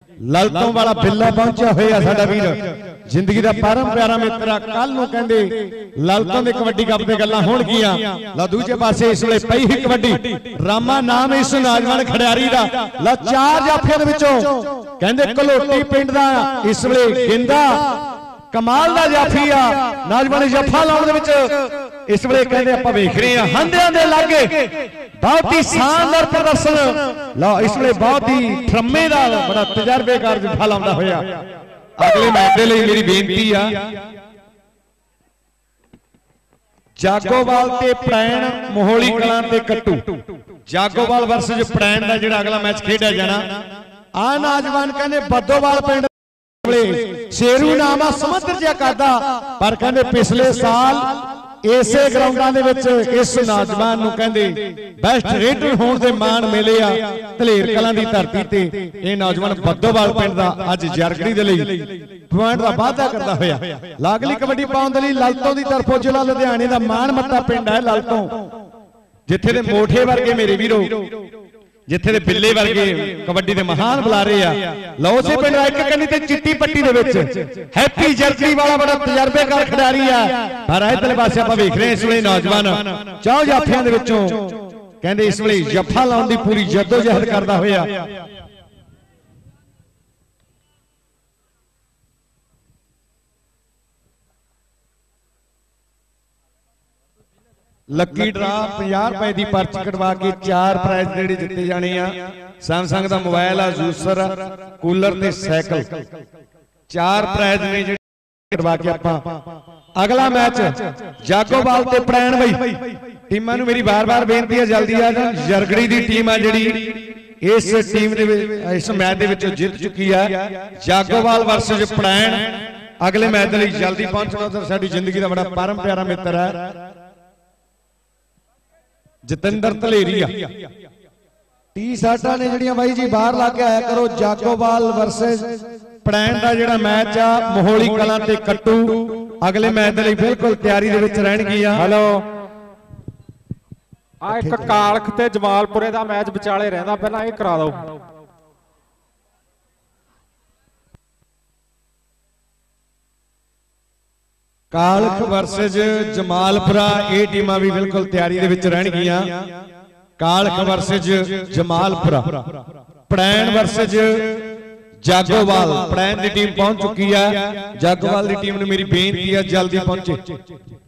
ललतों वाला बिल्ला पहुंचा होया साडा वीर जिंदगी का परम प्यारा मित्र कल नूं कहंदे ललतों दे कबड्डी कप दे गल्लां होणगीआं ला दूजे पासे इस वेले पई ही कबड्डी रामा नाम इस नौजवान खिडारी दा ला 4 जाफियां दे विचों कहंदे कलोटी पिंड दा इस वेले गिंदा कमाल दा जाफी आ नौजवान जफा लाउण दे विच इस वेले कहंदे आपां वेख रहे हां हंदियां दे लागे बहुत ही शानदार प्रदर्शन लो इस वेले बहुत ही ठरमे दा बड़ा तजर्बेकार जफा लाउंदा होया अगले मैच दे लई मेरी बेनती आ जागोवाल ते प्रैण मोहली कलां ते कट्टू जागोवाल वर्सेस प्रैण दा जिहड़ा अगला मैच खेडिया जाना आ नौजवान कहंदे बद्दोवाल पिंड शेरू नाम आ समुद्र जिहा करदा पर कहंदे पिछले साल इसे ग्राउंडां दे विच इस नौजवान नूं कहंदे बेस्ट रेडर होण दे मान मिले आ धलेर कलां दी धरती ते ये नौजवान बद्दोवाल पिंड दा अज जरगड़ी दे लई पॉइंट दा वाधा करदा होया लागली कबड्डी पाउण दे लई ललतों दी तरफों जिला लुधियाणे दा मान मत्ता पिंड है ललतों जिथे दे मोठे वर्गे मेरे वीरो जिथे दे बिल्ले वर्गे कबड्डी दे महान बुलारे आ लो से पिंड एक कन्नी ते चिट्टी पट्टी दे विच हैप्पी जर्सी वाला बड़ा तजर्बेकार खिडारी आ पर इधरले पासे आपां वेख रहे इस वेले नौजवान 4 जाफियां दे विचों कहंदे इस वेले जफा लाउण दी पूरी जद्दोजहद करदा होया लकी ड्रा 50 रुपए की पर्ची कटवा के 4 प्राइज जेडे जिते जाने सैमसंग का मोबाइल आ जूसर कूलर ते साइकिल 4 प्राइज ने जेडे कटवा के आपां अगला मैच जागोवाल ते प्रैण बई टीमां नूं मेरी बार-बार बेनती है जल्दी आ जाण जरगड़ी दी टीम आ जेडी इस टीम दे इस मैच दे विच जित चुकी है जागोवाल वर्सेस प्रैण अगले मैच दे लई जल्दी पहुंचना उधर साडी जिंदगी दा बड़ा परम प्यारा मित्र है जतिंदर धलेरी टी शर्टा ने जड़ियां बाई जी बाहर ला के आया करो जागोवाल वर्सेस प्रैण दा जिहड़ा मैच आ मोहली कलां ते कट्टू अगले मैच दे लई बिल्कुल तैयारी दे विच रहणगीआं हेलो आ एक कालख ते जमालपुरे दा मैच विचाले रहंदा पहला ये करा दो कालख वर्सेस जमालपुरा ये टीमां भी बिल्कुल तैयारी दे विच रहणगीआं कालख वर्सेस जमालपुरा प्रैण वर्सेस जागोवाल प्रैण दी टीम पहुंच चुकी है जागोवाल दी टीम नूं मेरी बेनती है जल्दी पहुंचे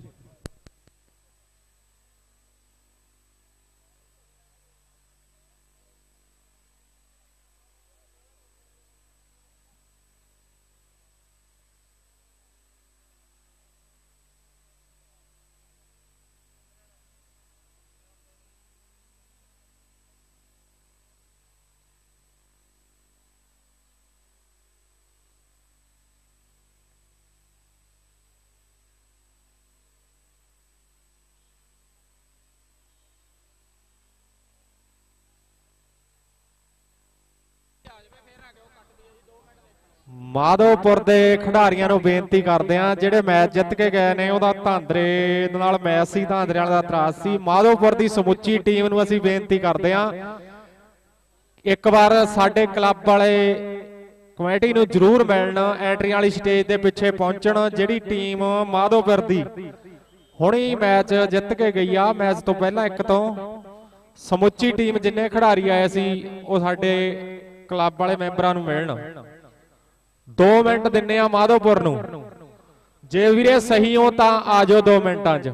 माधोपुर के खिडारियों को बेनती करते हैं जेडे मैच जित के गए ने उहदा धांदरे नाल मैच सी धांदरे वाला इतराज सी माधोपुर की समुची टीम नूं असीं बेनती करते हैं एक बार साडे क्लब वाले कमेटी नूं जरूर मिलण एंट्री वाली स्टेज के पिछे पहुंचण जिहड़ी टीम माधोपुर की हुणी मैच जित के गई आ मैच तो पहला एक तो समुची टीम जिन्ने खिडारी आए सी वो साडे क्लब वाले मैंबरां नूं मिलण 2 मिनट दिने आ माधोपुर नूं जे वीरे सही हो तां आ जाओ 2 मिनटां च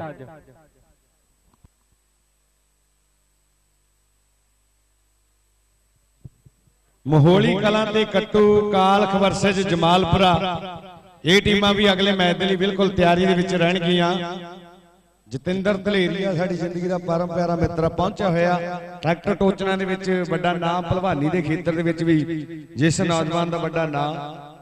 मोहली कलां ते कट्टू कालख वर्सेस जमालपुरा ये टीमां भी अगले मैच दे लई बिल्कुल तैयारी दे विच रहणगीआं जतिंदर धलेरी साडी जिंदगी दा परम प्यारा मित्र पहुंचा होया ट्रैक्टर टोचना दे विच वड्डा नाम भलवानी दे खेतर दे विच भी जिस नौजवान दा वड्डा नाम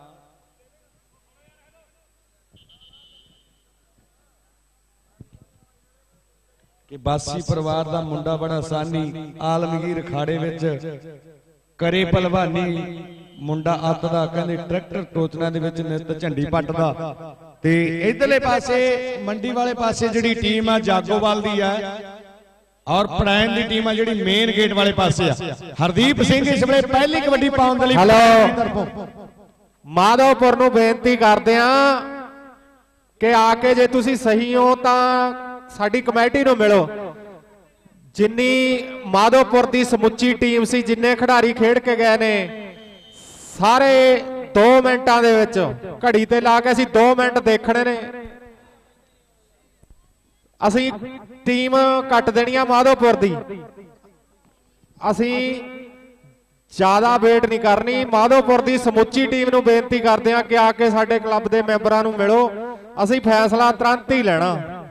कि बासी परिवार का मुंडा बड़ा सानी आलमगीर खाड़े विच करे भलवानी मुंडा अत दा कहंदे ट्रैक्टर टोचना दे विच नित झंडी पटदा ते इधरले पासे मंडी वाले पासे जिहड़ी टीम आ जागोवाल दी है और प्रैन की टीम है जी मेन गेट वाले पासे हरदीप सिंह इस वे पहली कबड्डी पाउण दे लई हेलो माधोपुर नूं बेनती करदे आ कि आके जे तुसी सही हो तां साडी कमेटी नूं मिलो। जिन्नी माधोपुर की समुची टीम सी जिन्ने खिडारी खेड के गए ने सारे 2 मिनटां दे विच घड़ी ते ला के असीं 2 मिनट देखने ने। असी टीम कट देनी माधोपुर दी असी ज्यादा वेट नहीं करनी। माधोपुर की समुची टीम नूं बेनती करते हैं कि आके साडे क्लब के मैंबरां नूं मिलो असी फैसला तुरंत ही लेना।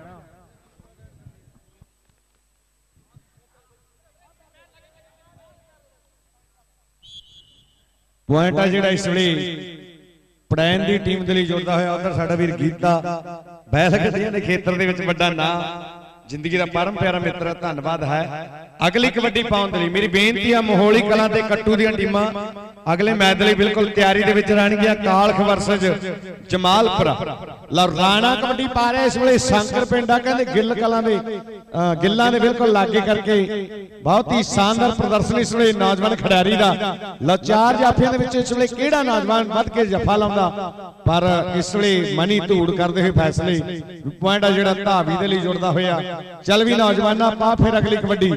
पॉइंट है जिहड़ा इस वे प्रैन की टीम के लिए जुड़ता होया उधर साडा वीर गीता बैल गड्डियां के खेतर दे विच वड्डा नाम जिंदगी का परम प्यारा मित्र धन्यवाद है। अगली कबड्डी पाउण दे लई मेरी बेनती है मोहोली कलां ते कट्टू दी टीमां अगले मैच लई बिल्कुल तैयारी दे विच रहणगीआं। कालख वर्सेस जमालपुरा ला राणा कबड्डी पा रहा इस वेले शंकर पिंडा कहंदे गिल कलां दे गिल्लां दे बिल्कुल लागे करके बहुत ही शानदार प्रदर्शन इस वेले नौजवान खिडारी दा। ला 4 जाफियां दे विच इस वेले किहड़ा नौजवान वध के जफा लाउंदा पर इस वेले मनी धूड़ करदे होए फैसले पॉइंट आ जिहड़ा धावी दे लई जुड़दा होया। चल भी नौजवाना पा फिर अगली कबड्डी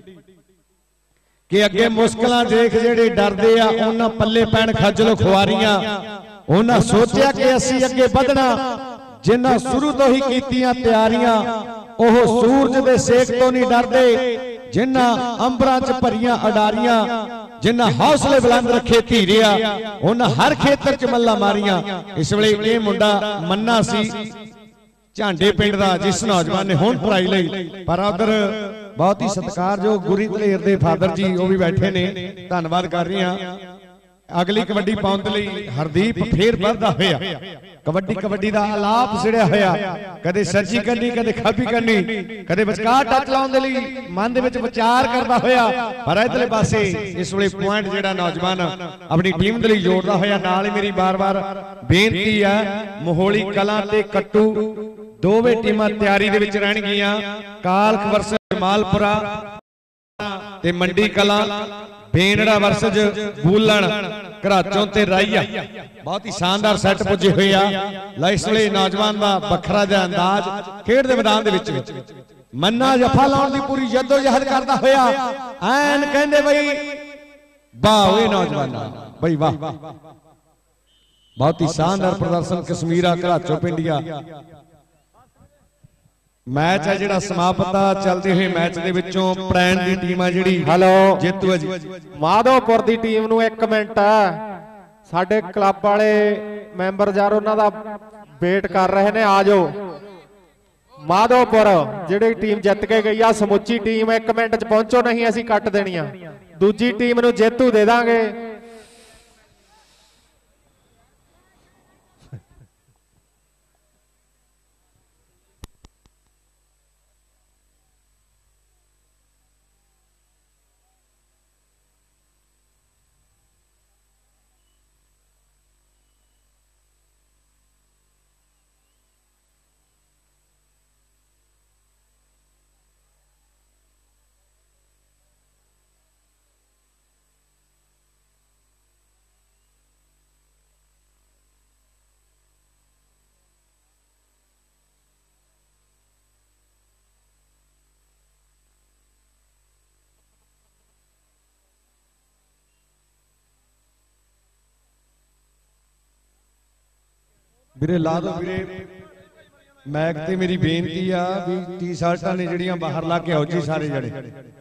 कि अगे मुश्किलां देख जेडे डरदे आ उन्हां पल्ले पैण खज्जलो खुआरियां उन्हां सोचिया कि असीं अगे वधना जिन्हां शुरू तो ही कीतियां तैयारियां ओह सूरज दे सेक तो नहीं डरदे जिन्हां अंबरां च भरियां अडारियां जिन्हां हौसले बुलंद रखे धीरिया उन्हां हर खेतर च मल्ला मारियां। इस वेले ये मुंडा मन्ना सी झांडे पिंड दा जिस नौजवान ने हुण पढ़ाई लई पर उधर बहुत ही सत्कारयोग गुरी धलेर दे फादर जी वो भी बैठे ने धन्यवाद कर रही हां। अगली कबड्डी पाउण दे लई हरदीप फिर वधदा होया कबड्डी कबड्डी दा आलाप छिड़िया होया कदे सज्जी करनी कदे खब्बी करनी कदे विचकार टच लाउण दे लई मन दे विच विचार करदा होया पर इधरले पासे इस वेले पॉइंट जिहड़ा नौजवान अपनी टीम दे लई जोड़दा होया। नाल ही मेरी बार-बार बेनती है मोहोली कलां ते कट्टू दोवें टीमां तैयारी दे विच रहणगीआं। कालख वर्सेस जमालपुरा ते मंडी कलां बेनड़ा वर्सेस बूलण घराचों ते राईया बहुत ही शानदार सैट पुजे हुए आ। इस वेले नौजवान दा बखरा जिहा अंदाज खेड दे मैदान दे विच मन्ना जफा लाउण दी पूरी जद्दोजहद करदा होया ऐन कहंदे बई वाह ओए नौजवान बई वाह बहुत ही शानदार प्रदर्शन कश्मीरा घराचों पिंडिया। मैच है जिहड़ा समाप्त चलते हुए मैच दे विचों प्रैन दी टीम है जिहड़ी हेलो जीतू है जी माधोपुर दी टीम नूं 1 मिनट साडे क्लब वाले मैंबर यार उन्हां दा वेट कर रहे ने। आ जाओ माधोपुर जिहड़ी टीम जित के गई आ समुची टीम 1 मिनट च पहुंचो नहीं असीं कट देणीआं दूजी टीम नूं जेतू दे दांगे। ਵੀਰੇ ਲਾ ਦੋ ਵੀਰੇ मैक ते मेरी बेनती आ भी टी शर्टां ने जिहड़ियां बाहर ला के आओ जी सारे जणे।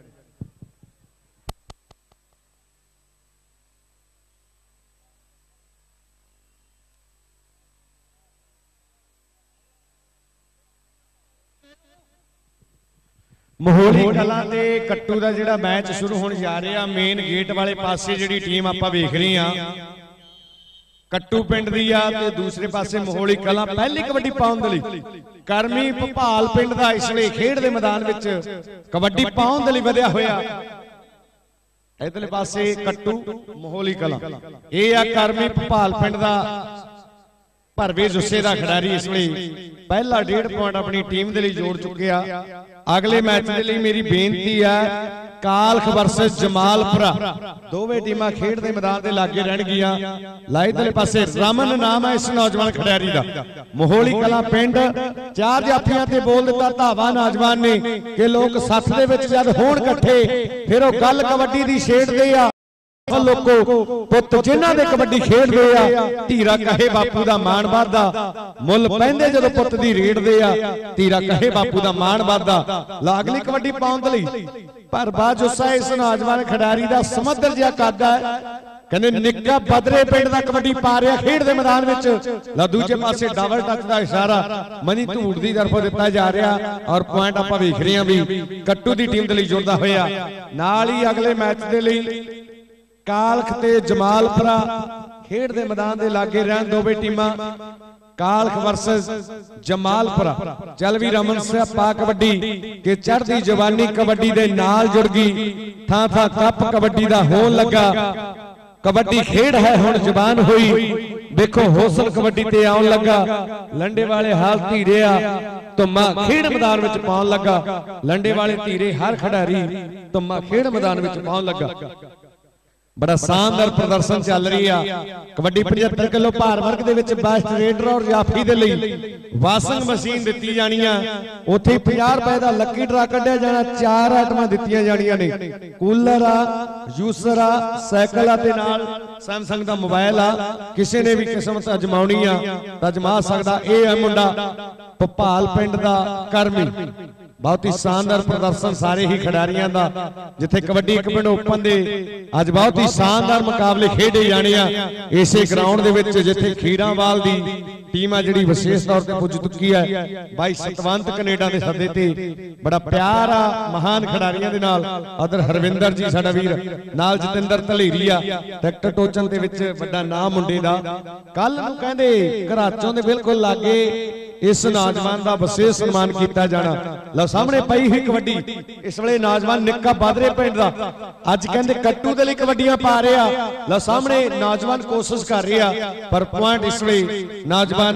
मोहोली कलां ते कट्टू दा जिहड़ा मैच शुरू होण जा रिहा मेन गेट वाले पासे जिहड़ी टीम आपां वेख रही हां कट्टू पिंड दी आ ते दूसरे पासे मोहोली कलां पहली कबड्डी पाउण दे लई करमी भपाल पिंड दा इस वे खेड दे मैदान विच कबड्डी पाउण दे लई वधिया होया। इधरले पासे कट्टू मोहोली कलां ये आ करमी भपाल पिंड दा ਭਰਵੇ ਜੁੱਸੇ ਦਾ ਖਿਡਾਰੀ ਇਸ ਵੇਲੇ ਪਹਿਲਾ 1.5 ਪੁਆਇੰਟ ਆਪਣੀ ਟੀਮ ਦੇ ਲਈ ਜੋੜ ਚੁੱਕਿਆ। ਅਗਲੇ ਮੈਚ ਦੇ ਲਈ ਮੇਰੀ ਬੇਨਤੀ ਹੈ ਕਾਲਖ ਵਰਸਸ ਜਮਾਲਪੁਰਾ, ਦੋਵੇਂ ਟੀਮਾਂ ਖੇਡ ਦੇ ਮੈਦਾਨ ਦੇ ਲਾਗੇ ਰਹਿਣਗੀਆਂ। ਲਾਈਦਲੇ ਪਾਸੇ ਰਮਨ ਨਾਮ ਹੈ ਇਸ ਨੌਜਵਾਨ ਖਿਡਾਰੀ ਦਾ, ਮੋਹੋਲੀ ਕਲਾਂ ਪਿੰਡ। 4 ਜਾਫੀਆਂ ਤੇ ਬੋਲ ਦਿੱਤਾ ਧਾਵਾ ਨੌਜਵਾਨ ਨੇ ਕਿ ਲੋਕ ਸੱਥ ਦੇ ਵਿੱਚ ਜਦ ਹੋਣ ਇਕੱਠੇ ਫਿਰ ਉਹ ਗੱਲ ਕਬੱਡੀ ਦੀ ਛੇੜਦੇ ਆ। ਲੋਕੋ ਪੁੱਤ ਜਿਨ੍ਹਾਂ ਦੇ ਕਬੱਡੀ ਖੇਡਦੇ ਆ, ਧੀਰਾ ਕਹੇ ਬਾਪੂ ਦਾ ਮਾਣ ਵੱਧਦਾ। ਮੁੱਲ ਪੈਂਦੇ ਜਦੋਂ ਪੁੱਤ ਦੀ ਰੇਡਦੇ ਆ, ਧੀਰਾ ਕਹੇ ਬਾਪੂ ਦਾ ਮਾਣ ਵੱਧਦਾ। ਲਾਗਲੀ ਕਬੱਡੀ ਪਾਉਣ ਦੇ ਲਈ ਪਰ ਬਾਜੁਸਾ ਇਸ ਨੌਜਵਾਨ ਖਿਡਾਰੀ ਦਾ ਸਮੁੰਦਰ ਜਿਹਾ ਕੱਦ ਹੈ। ਕਹਿੰਦੇ ਨਿੱਕਾ ਬਦਰੇ ਪਿੰਡ ਦਾ ਕਬੱਡੀ ਪਾ ਰਿਹਾ ਖੇਡ ਦੇ ਮੈਦਾਨ ਵਿੱਚ। ਲਾ ਦੂਜੇ ਪਾਸੇ ਡਬਲ ਟੱਚ ਦਾ ਇਸ਼ਾਰਾ ਮਨੀ ਧੂੜ ਦੀ ਤਰਫੋਂ ਦਿੱਤਾ ਜਾ ਰਿਹਾ ਔਰ ਪੁਆਇੰਟ ਆਪਾਂ ਵੇਖ ਰਹੇ ਹਾਂ ਵੀ ਕੱਟੂ ਦੀ ਟੀਮ ਦੇ ਲਈ ਜੁੜਦਾ ਹੋਇਆ। ਨਾਲ ਹੀ ਅਗਲੇ ਮੈਚ ਦੇ ਲਈ ਕਾਲਖ ਤੇ ਜਮਾਲਪੁਰਾ ਖੇਡ ਦੇ ਮੈਦਾਨ ਦੇ ਲਾਗੇ ਰਹਿਣ ਦੋਵੇਂ ਟੀਮਾਂ। ਕਾਲਖ ਵਰਸਸ ਜਮਾਲਪੁਰਾ। ਚੱਲ ਵੀ ਰਮਨ ਸਿਆਪਾ ਕਬੱਡੀ ਕਿ ਚੜ੍ਹਦੀ ਜਵਾਨੀ ਕਬੱਡੀ ਦੇ ਨਾਲ ਜੁੜ ਗਈ। ਥਾਂ ਥਾਂ ਕੱਪ ਕਬੱਡੀ ਦਾ ਹੋਣ ਲੱਗਾ। ਕਬੱਡੀ ਖੇਡ ਹੈ ਹੁਣ ਜ਼ਬਾਨ ਹੋਈ। ਵੇਖੋ ਹੌਸਲ ਕਬੱਡੀ ਤੇ ਆਉਣ ਲੱਗਾ। ਲੰਡੇ ਵਾਲੇ ਹਾਲ ਧੀਰੇ ਆ ਧੁੰਮਾ ਖੇਡ ਮੈਦਾਨ ਵਿੱਚ ਪਾਉਣ ਲੱਗਾ। ਲੰਡੇ ਵਾਲੇ ਧੀਰੇ ਹਰ ਖਿਡਾਰੀ ਧੁੰਮਾ ਖੇਡ ਮੈਦਾਨ ਵਿੱਚ ਪਾਉਣ ਲੱਗਾ। ਬੜਾ ਸ਼ਾਨਦਾਰ ਪ੍ਰਦਰਸ਼ਨ ਚੱਲ ਰਹੀ ਆ। ਕਬੱਡੀ 75 ਕਿਲੋ ਭਾਰ ਵਰਗ ਦੇ ਵਿੱਚ ਬੈਸਟ ਰੇਡਰ ਔਰ ਜਾਫੀ ਦੇ ਲਈ ਵਾਸ਼ਿੰਗ ਮਸ਼ੀਨ ਦਿੱਤੀ ਜਾਣੀ ਆ। ਉੱਥੇ 50 ਰੁਪਏ ਦਾ ਲੱਕੀ ਡਰਾ ਕੱਢਿਆ ਜਾਣਾ। 4 ਆਈਟਮਾਂ ਦਿੱਤੀਆਂ ਜਾਣੀਆਂ ਨੇ, ਕੂਲਰ ਆ, ਜੂਸਰ ਆ, ਸਾਈਕਲ ਆ ਤੇ ਨਾਲ ਸੈਮਸੰਗ ਦਾ ਮੋਬਾਈਲ ਆ। ਕਿਸੇ ਨੇ ਵੀ ਕਿਸਮਤ ਅਜਮਾਉਣੀ ਆ ਤਾਂ ਅਜਮਾ ਸਕਦਾ। ਇਹ ਹੈ ਮੁੰਡਾ ਭੋਪਾਲ ਪਿੰਡ ਦਾ ਕਰਮੀ। ਬਹੁਤ ਹੀ ਸ਼ਾਨਦਾਰ ਪ੍ਰਦਰਸ਼ਨ ਸਾਰੇ ਹੀ ਖਿਡਾਰੀਆਂ ਦਾ। ਜਿੱਥੇ ਕਬੱਡੀ 1 ਪਿੰਡ ਓਪਨ ਦੇ ਅੱਜ ਬਹੁਤ ਹੀ ਸ਼ਾਨਦਾਰ ਮੁਕਾਬਲੇ ਖੇਡੇ ਜਾਣੇ ਆ ਇਸੇ ਗਰਾਊਂਡ ਦੇ ਵਿੱਚ, ਜਿੱਥੇ ਖੀਰਾਵਾਲ ਦੀ ਟੀਮ ਆ ਜਿਹੜੀ ਵਿਸ਼ੇਸ਼ ਤੌਰ ਤੇ ਪੁੱਜ ਚੁੱਕੀ ਹੈ। ਬਾਈ ਸਤਵੰਤ ਕੈਨੇਡਾ ਦੇ ਸੱਦੇ ਤੇ। ਬੜਾ ਪਿਆਰ ਆ ਮਹਾਨ ਖਿਡਾਰੀਆਂ ਦੇ ਨਾਲ। ਅਦਰ ਹਰਵਿੰਦਰ ਜੀ ਸਾਡਾ ਵੀਰ, ਨਾਲ ਜਤਿੰਦਰ ਧਲੇਰੀ ਆ ਟਰੈਕਟਰ ਟੋਚਨ ਦੇ ਵਿੱਚ ਵੱਡਾ ਨਾਮ ਮੁੰਡੇ ਦਾ। ਕੱਲ ਨੂੰ ਕਹਿੰਦੇ ਘਰਾਚੋਂ ਦੇ ਬਿਲਕੁਲ ਲਾਗੇ ਇਸ ਨੌਜਵਾਨ ਦਾ ਵਿਸ਼ੇਸ਼ ਸਨਮਾਨ ਕੀਤਾ ਜਾਣਾ। ਲਓ ਸਾਹਮਣੇ ਪਈ ਹੀ ਕਬੱਡੀ ਇਸ ਵੇਲੇ ਨੌਜਵਾਨ ਨਿੱਕਾ ਬਾਦਰੇ ਪਿੰਡ ਦਾ ਅੱਜ ਕਹਿੰਦੇ ਕੱਟੂ ਦੇ ਲਈ ਕਬੱਡੀਆਂ ਪਾ ਰਿਹਾ। ਲਓ ਸਾਹਮਣੇ ਨੌਜਵਾਨ ਕੋਸ਼ਿਸ਼ ਕਰ ਰਿਹਾ ਪਰ ਪੁਆਇੰਟ ਇਸ ਵੇਲੇ ਨੌਜਵਾਨ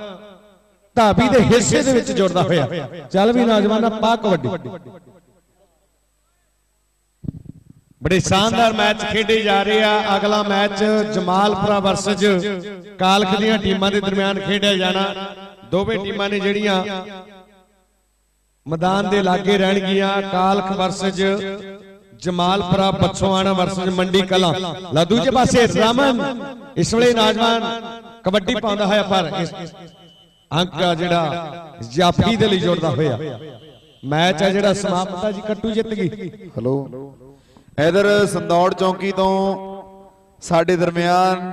ਧਾਬੀ ਦੇ ਹਿੱਸੇ ਦੇ ਵਿੱਚ ਜੁੜਦਾ ਹੋਇਆ। ਚੱਲ ਵੀ ਨੌਜਵਾਨਾਂ ਪਾ ਕਬੱਡੀ। ਬੜੇ ਸ਼ਾਨਦਾਰ ਮੈਚ ਖੇਡੇ ਜਾ ਰਹੇ ਆ। ਅਗਲਾ ਮੈਚ ਜਮਾਲਪੁਰਾ ਵਰਸਸ ਕਾਲਖ ਦੀਆਂ ਟੀਮਾਂ ਦੇ ਦਰਮਿਆਨ ਖੇਡਿਆ ਜਾਣਾ। ਦੋਵੇਂ ਟੀਮਾਂ ਨੇ ਜਿਹੜੀਆਂ ਮੈਦਾਨ ਦੇ ਲਾਗੇ ਰਹਿਣਗੀਆਂ। ਕਾਲਖ ਵਰਸਸ ਜਮਾਲਪੁਰਾ, ਬੱਛੋਆਣਾ ਵਰਸਸ ਮੰਡੀ ਕਲਾਂ। ਲਾ ਦੂਜੇ ਪਾਸੇ ਰਮਨ ਇਸ ਵੇਲੇ ਨੌਜਵਾਨ ਕਬੱਡੀ ਪਾਉਂਦਾ ਹੋਇਆ ਪਰ ਅੰਕ ਜਿਹੜਾ ਜਾਫੀ ਦੇ ਲਈ ਜੁੜਦਾ ਹੋਇਆ। ਮੈਚ ਆ ਜਿਹੜਾ ਸਮਾਪਤ ਆ ਜੀ, ਕੱਟੂ ਜਿੱਤ ਗਈ। ਹਲੋ ਇਧਰ ਸੰਦੌੜ ਚੌਂਕੀ ਤੋਂ ਸਾਡੇ ਦਰਮਿਆਨ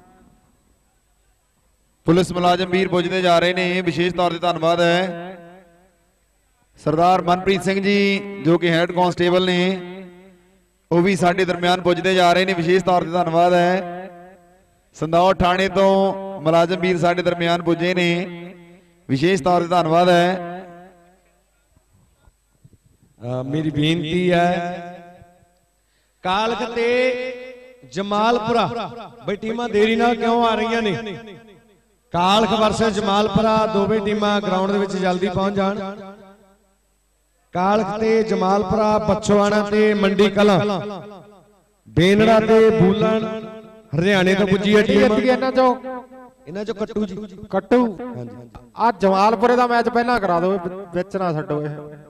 ਪੁਲਿਸ ਮੁਲਾਜ਼ਮ ਵੀਰ ਪੁੱਜਦੇ ਜਾ ਰਹੇ ਨੇ। ਵਿਸ਼ੇਸ਼ ਤੌਰ ਤੇ ਧੰਨਵਾਦ ਹੈ ਸਰਦਾਰ ਮਨਪ੍ਰੀਤ ਸਿੰਘ ਜੀ ਜੋ ਕਿ ਹੈਡ ਕਾਂਸਟੇਬਲ ਨੇ, ਉਹ ਵੀ ਸਾਡੇ ਦਰਮਿਆਨ ਪੁੱਜਦੇ ਜਾ ਰਹੇ ਨੇ। ਵਿਸ਼ੇਸ਼ ਤੌਰ ਤੇ ਧੰਨਵਾਦ ਹੈ। ਸੰਦੌੜ ਥਾਣੇ ਤੋਂ ਮੁਲਾਜ਼ਮ ਵੀਰ ਸਾਡੇ ਦਰਮਿਆਨ ਪੁੱਜੇ ਨੇ। ਵਿਸ਼ੇਸ਼ ਤੌਰ ਤੇ ਧੰਨਵਾਦ ਹੈ। ਮੇਰੀ ਬੇਨਤੀ ਹੈ ਕਾਲਖ ਤੇ ਜਮਾਲਪੁਰਾ ਬਈ ਟੀਮਾਂ ਦੇਰੀ ਨਾਲ ਕਿਉਂ ਆ ਰਹੀਆਂ ਨੇ। ਕਾਲਖ ਵਰਸਸ ਜਮਾਲਪੁਰਾ ਦੋਵੇਂ ਟੀਮਾਂ ਗਰਾਊਂਡ ਦੇ ਵਿੱਚ ਜਲਦੀ ਪਹੁੰਚ ਜਾਣ। ਕਾਲਖ ਤੇ ਜਮਾਲਪੁਰਾ, ਬੱਛੋਆਣਾ ਤੇ ਮੰਡੀ ਕਲਾਂ, ਬੇਨੜਾ ਤੇ ਬੂਲਣ ਹਰਿਆਣੇ ਤੋਂ ਪੁੱਜੀ ਹੈ ਟੀਮ। ਇਹਨਾਂ ਚੋਂ ਕੱਟੂ ਜੀ, ਕੱਟੂ ਆ ਜਮਾਲਪੁਰੇ ਦਾ ਮੈਚ ਪਹਿਲਾਂ ਕਰਾ ਦਿਓ, ਵਿੱਚ ਨਾ ਛੱਡੋ ਇਹ।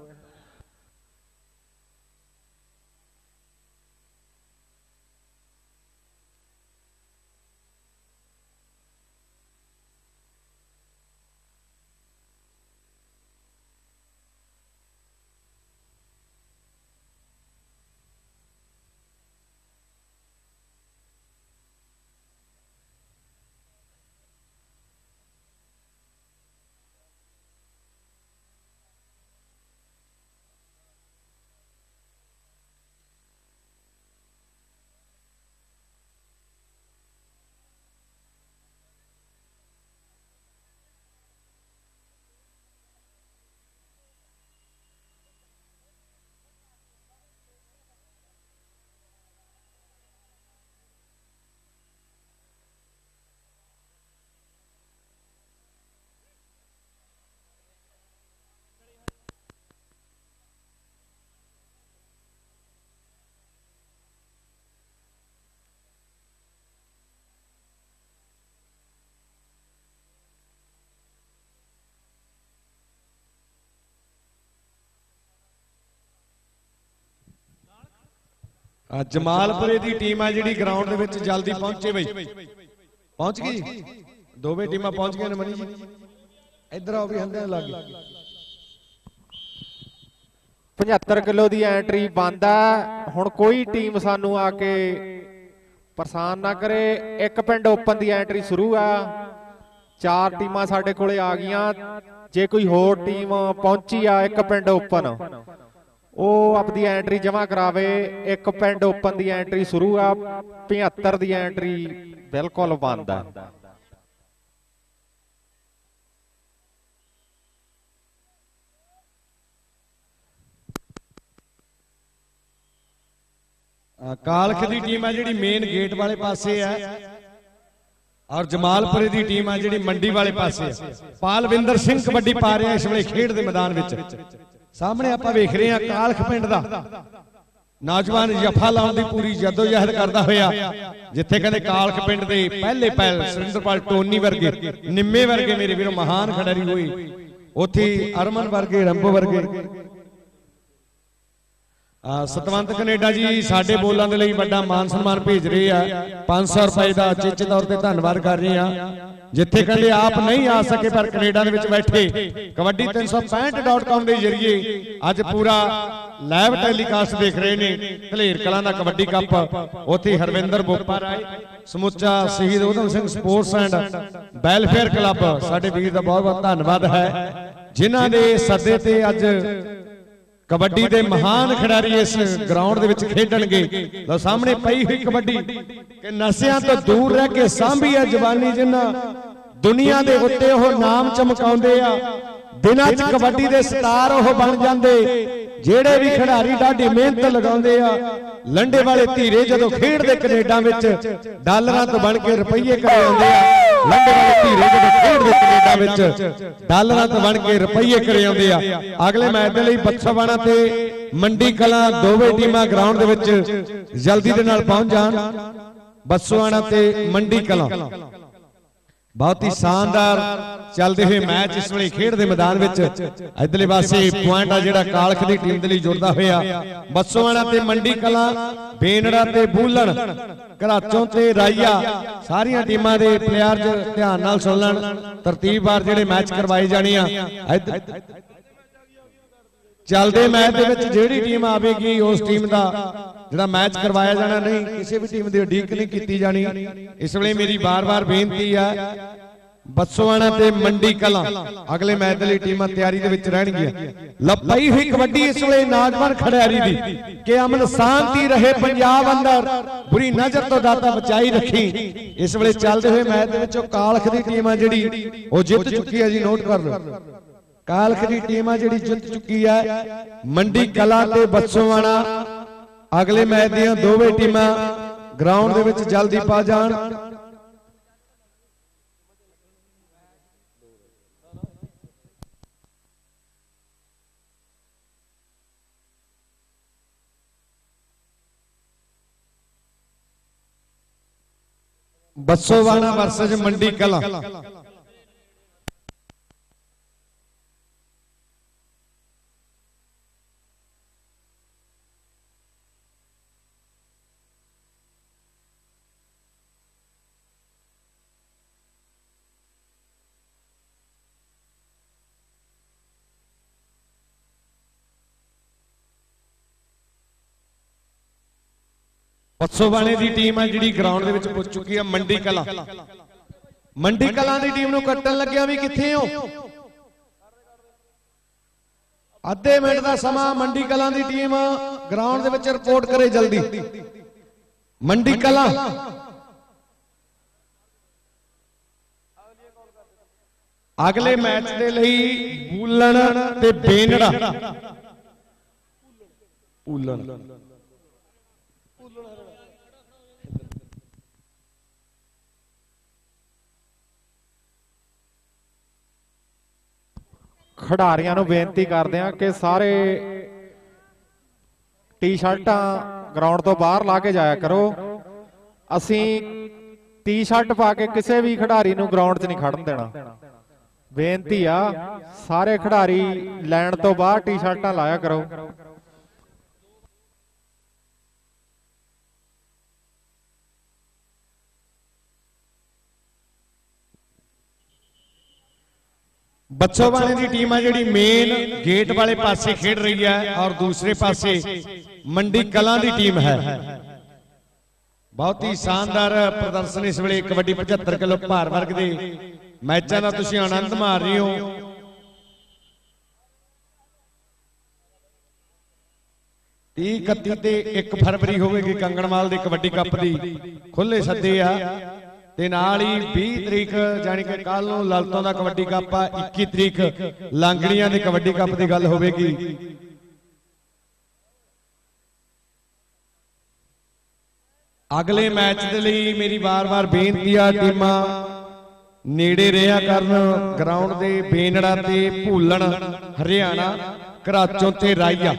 ਜਮਾਲਪੁਰੇ ਦੀ ਟੀਮ ਆ ਜਿਹੜੀ ਗਰਾਊਂਡ ਦੇ ਵਿੱਚ ਜਲਦੀ ਪਹੁੰਚੇ ਬਈ। ਪਹੁੰਚ ਗਈ ਜੀ, ਦੋਵੇਂ ਟੀਮਾਂ ਪਹੁੰਚ ਗਈਆਂ ਨੇ ਮਨੀ ਜੀ। ਇੱਧਰ ਆਓ ਵੀ ਹੰਦੇ ਲੱਗ ਗਈ। 75 ਕਿਲੋ ਦੀ ਐਂਟਰੀ ਬੰਦ ਹੈ। ਹੁਣ ਕੋਈ ਟੀਮ ਸਾਨੂੰ ਆ ਕੇ ਪਰੇਸ਼ਾਨ ਨਾ ਕਰੇ। ਇੱਕ ਪਿੰਡ ਓਪਨ ਦੀ ਐਂਟਰੀ ਸ਼ੁਰੂ ਆ। 4 ਟੀਮਾਂ ਸਾਡੇ ਕੋਲੇ ਆ ਗਈਆਂ। ਜੇ ਕੋਈ ਹੋਰ ਟੀਮ ਪਹੁੰਚੀ ਆ ਇੱਕ ਪਿੰਡ ਓਪਨ, ਉਹ ਆਪਦੀ ਐਂਟਰੀ ਜਮ੍ਹਾਂ ਕਰਾਵੇ। ਇੱਕ ਪਿੰਡ ਓਪਨ ਦੀ ਐਂਟਰੀ ਸ਼ੁਰੂ ਆ। 75 ਦੀ ਐਂਟਰੀ ਬਿਲਕੁਲ ਬੰਦ ਆ। ਕਾਲਖ ਦੀ ਟੀਮ ਆ ਜਿਹੜੀ ਮੇਨ ਗੇਟ ਵਾਲੇ ਪਾਸੇ ਆ, ਔਰ ਜਮਾਲਪੁਰੇ ਦੀ ਟੀਮ ਆ ਜਿਹੜੀ ਮੰਡੀ ਵਾਲੇ ਪਾਸੇ ਆ। ਪਾਲਵਿੰਦਰ ਸਿੰਘ ਕਬੱਡੀ ਪਾ ਰਿਹਾ ਇਸ ਵੇਲੇ ਖੇਡ ਦੇ ਮੈਦਾਨ ਵਿੱਚ। ਸਾਹਮਣੇ ਆਪਾਂ ਵੇਖ ਰਹੇ ਹਾਂ ਕਾਲਖ ਪਿੰਡ ਦਾ ਨੌਜਵਾਨ ਜਫਾ ਲਾਉਣ ਦੀ ਪੂਰੀ ਜਦੋਜਹਿਦ ਕਰਦਾ ਹੋਇਆ, ਜਿੱਥੇ ਕਹਿੰਦੇ ਕਾਲਖ ਪਿੰਡ ਦੇ ਪਹਿਲੇ ਪਹਿਲ ਸੁਰਿੰਦਰਪਾਲ ਟੋਨੀ ਵਰਗੇ, ਨਿੰਮੇ ਵਰਗੇ ਮੇਰੇ ਵੀਰੋ ਮਹਾਨ ਖਿਡਾਰੀ ਹੋਏ, ਉੱਥੇ ਅਰਮਨ ਵਰਗੇ, ਰੰਬੋ ਵਰਗੇ। ਸਤਵੰਤ ਕੈਨੇਡਾ ਜੀ ਸਾਡੇ ਬੋਲਾਂ ਦੇ ਲਈ ਵੱਡਾ ਮਾਨ ਸਨਮਾਨ ਭੇਜ ਰਹੇ ਆ। 500 ਰੁਪਏ ਦਾ ਚੇਚੇ ਤੌਰ ਤੇ ਧੰਨਵਾਦ ਕਰ ਰਹੇ ਆ। ਜਿੱਥੇ ਕਹਿੰਦੇ ਆਪ ਨਹੀਂ ਆ ਸਕੇ ਪਰ ਕੈਨੇਡਾ ਦੇ ਵਿੱਚ ਬੈਠੇ ਕਬੱਡੀ 365.com ਦੇ ਜ਼ਰੀਏ ਅੱਜ ਪੂਰਾ ਲਾਈਵ ਟੈਲੀਕਾਸਟ ਦੇਖ ਰਹੇ ਨੇ ਧਲੇਰ ਕਲਾਂ ਦਾ ਕਬੱਡੀ ਕੱਪ। ਉੱਥੇ ਹਰਵਿੰਦਰ ਬੋਪਾ ਰਾਏ, ਸਮੁੱਚਾ Shaheed Udham Singh sports and welfare club ਸਾਡੇ ਵੀਰ ਦਾ ਬਹੁਤ ਬਹੁਤ ਧੰਨਵਾਦ ਹੈ, ਜਿਨ੍ਹਾਂ ਦੇ ਸੱਦੇ ਤੇ ਅੱਜ ਕਬੱਡੀ ਦੇ ਮਹਾਨ ਖਿਡਾਰੀ ਇਸ ਗਰਾਊਂਡ ਦੇ ਵਿੱਚ ਖੇਡਣਗੇ। ਲਓ ਸਾਹਮਣੇ ਪਈ ਹੋਈ ਕਬੱਡੀ ਕਿ ਨਸ਼ਿਆਂ ਤੋਂ ਦੂਰ ਰਹਿ ਕੇ ਸਾਂਭੀ ਹੈ ਜਵਾਨੀ, ਜਿਨ੍ਹਾਂ ਦੁਨੀਆ ਦੇ ਉੱਤੇ ਉਹ ਨਾਮ ਚਮਕਾਉਂਦੇ ਆ। ਦਿਨਾਂ 'ਚ ਕਬੱਡੀ ਦੇ ਸਟਾਰ ਉਹ ਬਣ ਜਾਂਦੇ। ਜਿਹੜੇ ਵੀ ਖਿਡਾਰੀ ਡਾਢੀ ਮਿਹਨਤ ਲਗਾਉਂਦੇ ਆ। ਲੰਡੇ ਵਾਲੇ ਧੀਰੇ ਜਦੋਂ ਖੇਡਦੇ ਕੈਨੇਡਾ ਵਿੱਚ ਡਾਲਰਾਂ ਤੋਂ ਬਣ ਕੇ ਰੁਪਈਏ ਕਰੇ ਆਉਂਦੇ ਆ। ਲੰਡੇ ਵਾਲੇ ਧੀਰੇ ਜਦੋਂ ਖੇਡਦੇ ਕੈਨੇਡਾ ਵਿੱਚ ਡਾਲਰਾਂ ਤੋਂ ਬਣ ਕੇ ਰੁਪਈਏ ਕਰੇ ਆਉਂਦੇ ਆ। ਅਗਲੇ ਮੈਚ ਦੇ ਲਈ ਬੱਸੋਵਾਣਾ ਤੇ ਮੰਡੀ ਕਲਾਂ ਦੋਵੇਂ ਟੀਮਾਂ ਗਰਾਊਂਡ ਦੇ ਵਿੱਚ ਜਲਦੀ ਦੇ ਨਾਲ ਪਹੁੰਚ ਜਾਣ। ਬੱਸੋਵਾਣਾ ਤੇ ਮੰਡੀ ਕਲਾਂ ਬਹੁਤ ਹੀ ਸ਼ਾਨਦਾਰ ਚੱਲਦੇ ਹੋਏ ਮੈਚ ਇਸ ਵੇਲੇ ਖੇਡ ਦੇ ਮੈਦਾਨ ਵਿੱਚ। ਇਧਰਲੇ ਪਾਸੇ ਪੁਆਇੰਟ ਆ ਜਿਹੜਾ ਕਾਲਖ ਦੀ ਟੀਮ ਦੇ ਲਈ ਜੁੜਦਾ ਹੋਇਆ। ਬੱਸੋਵਾਣਾ ਤੇ ਮੰਡੀ ਕਲਾਂ, ਬੇਨੜਾ ਤੇ ਬੂਲਣ, ਘਰਾਚੋਂ ਤੇ ਰਾਈਆ, ਸਾਰੀਆਂ ਟੀਮਾਂ ਦੇ ਪਲੇਅਰ ਧਿਆਨ ਨਾਲ ਸੁਣ ਲੈਣ। ਤਰਤੀਬਵਾਰ ਜਿਹੜੇ ਮੈਚ ਕਰਵਾਏ ਜਾਣੇ ਆ। ਚੱਲਦੇ ਮੈਚ ਦੇ ਵਿੱਚ ਜਿਹੜੀ ਟੀਮ ਆਵੇਗੀ ਉਸ ਟੀਮ ਦਾ ਜਿਹੜਾ ਮੈਚ ਕਰਵਾਇਆ ਜਾਣਾ, ਨਹੀਂ ਕਿਸੇ ਵੀ ਟੀਮ ਦੀ ਉਡੀਕ ਨਹੀਂ ਕੀਤੀ ਜਾਣੀ। ਇਸ ਵੇਲੇ ਮੇਰੀ ਬਾਰ-ਬਾਰ ਬੇਨਤੀ ਆ, ਬੱਸੋਵਾਣਾ ਤੇ ਮੰਡੀ ਕਲਾਂ ਅਗਲੇ ਮੈਚ ਦੇ ਲਈ ਟੀਮਾਂ ਤਿਆਰੀ ਦੇ ਵਿੱਚ ਰਹਿਣਗੀਆਂ। ਲੱਪਈ ਹੋਈ ਕਬੱਡੀ ਇਸ ਵੇਲੇ ਨੌਜਵਾਨ ਖਿਡਾਰੀ ਦੀ ਕਿ ਅਮਨ ਸ਼ਾਂਤੀ ਰਹੇ ਪੰਜਾਬ ਅੰਦਰ, ਬੁਰੀ ਨਜ਼ਰ ਤੋਂ ਦਾਤਾ ਬਚਾਈ ਰੱਖੀ। ਇਸ ਵੇਲੇ ਚੱਲਦੇ ਹੋਏ ਮੈਚ ਦੇ ਵਿੱਚ ਕਾਲਖ ਦੀ ਟੀਮ ਆ ਜਿਹੜੀ ਉਹ ਜਿੱਤ ਚੁੱਕੀ ਹੈ ਜੀ, ਨੋਟ ਕਰ ਲਓ। ਕਾਲਖ ਦੀ ਟੀਮ ਆ ਜਿਹੜੀ ਜਿੱਤ ਚੁੱਕੀ ਹੈ। ਮੰਡੀ ਕਲਾਂ ਤੇ ਬੱਸੋਵਾਣਾ ਅਗਲੇ ਮੈਚ ਦੀਆਂ ਦੋਵੇਂ ਟੀਮਾਂ ਗਰਾਊਂਡ ਦੇ ਵਿੱਚ ਜਲਦੀ ਪਾ ਜਾਣ। ਬੱਸੋਵਾਣਾ ਵਰਸਸ ਮੰਡੀ ਕਲਾਂ। ਬੱਸੋਵਾਣੇ ਦੀ ਟੀਮ ਹੈ ਜਿਹੜੀ ਗਰਾਊਂਡ ਦੇ ਵਿੱਚ ਪੁੱਜ ਚੁੱਕੀ ਹੈ। ਮੰਡੀ ਕਲਾਂ, ਮੰਡੀ ਕਲਾਂ ਦੀ ਟੀਮ ਨੂੰ ਕੱਟਣ ਲੱਗਿਆ ਵੀ ਕਿੱਥੇ ਹੋ? ਅੱਧੇ ਮਿੰਟ ਦਾ ਸਮਾਂ। ਮੰਡੀ ਕਲਾਂ ਦੀ ਟੀਮ ਗਰਾਊਂਡ ਦੇ ਵਿੱਚ ਰਿਪੋਰਟ ਕਰੇ ਜਲਦੀ। ਮੰਡੀ ਕਲਾਂ ਅਗਲੇ ਮੈਚ ਦੇ ਲਈ ਬੂਲਣ ਤੇ ਬੇਨੜਾ, ਖਿਡਾਰੀਆਂ ਨੂੰ ਬੇਨਤੀ ਕਰਦੇ ਆ ਕਿ ਸਾਰੇ ਟੀ-ਸ਼ਰਟਾਂ ਗਰਾਊਂਡ ਤੋਂ ਬਾਹਰ ਲਾ ਕੇ ਜਾਇਆ ਕਰੋ। ਅਸੀਂ ਟੀ-ਸ਼ਰਟ ਪਾ ਕੇ ਕਿਸੇ ਵੀ ਖਿਡਾਰੀ ਨੂੰ ਗਰਾਊਂਡ 'ਚ ਨਹੀਂ ਖੜਨ ਦੇਣਾ। ਬੇਨਤੀ ਆ ਸਾਰੇ ਖਿਡਾਰੀ ਲਾਈਨ ਤੋਂ ਬਾਹਰ ਟੀ-ਸ਼ਰਟਾਂ ਲਾਇਆ ਕਰੋ। ਬੱਸੋਵਾਣੇ ਦੀ ਟੀਮ ਆ ਜਿਹੜੀ ਮੇਨ ਗੇਟ ਵਾਲੇ ਪਾਸੇ ਖੇਡ ਰਹੀ ਹੈ ਔਰ ਦੂਸਰੇ ਪਾਸੇ ਮੰਡੀ ਕਲਾਂ ਦੀ ਟੀਮ ਹੈ। ਬਹੁਤ ਹੀ ਸ਼ਾਨਦਾਰ ਪ੍ਰਦਰਸ਼ਨ ਇਸ ਵੇਲੇ ਕਬੱਡੀ 75 ਕਿਲੋ ਭਾਰ ਵਰਗ ਦੇ ਮੈਚਾਂ ਦਾ ਤੁਸੀਂ ਆਨੰਦ ਮਾਣ ਰਹੇ ਹੋ। ਤੀਹ 31 ਤੇ 1 ਫਰਵਰੀ ਹੋਵੇਗੀ ਕੰਗਣਵਾਲ ਦੇ ਕਬੱਡੀ ਕੱਪ ਦੀ ਖੁੱਲੇ ਸੱਦੇ ਆ ਤੇ ਨਾਲ ਹੀ 20 ਤਰੀਕ ਜਾਨੀ ਕਿ ਕੱਲ ਨੂੰ ਲਲਤੋਂ ਦਾ ਕਬੱਡੀ ਕੱਪ ਆ, 21 ਤਰੀਕ ਲਾਂਗੜੀਆਂ ਦੇ ਕਬੱਡੀ ਕੱਪ ਦੀ ਗੱਲ ਹੋਵੇਗੀ। ਅਗਲੇ ਮੈਚ ਦੇ ਲਈ ਮੇਰੀ ਵਾਰ-ਵਾਰ ਬੇਨਤੀ ਆ ਟੀਮਾਂ ਨੇੜੇ ਰਿਹਾ ਕਰਨ ਗਰਾਊਂਡ ਦੇ ਬੇਨੜਾ ਤੇ ਭੂਲਣ ਹਰਿਆਣਾ ਘਰਾਚੋਂ ਤੇ ਰਾਈਆ।